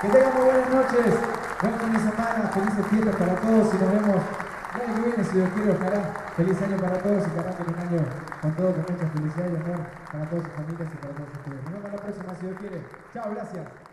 Que tengan muy buenas noches, buen fin de semana, felices fiestas para todos y nos vemos el año que viene, si Dios quiere, ojalá. Feliz año para todos y que arranquen un año con todo, con mucha felicidad y amor para todas sus familias y para todos ustedes. Nos vemos la próxima, si Dios quiere. Chao, gracias.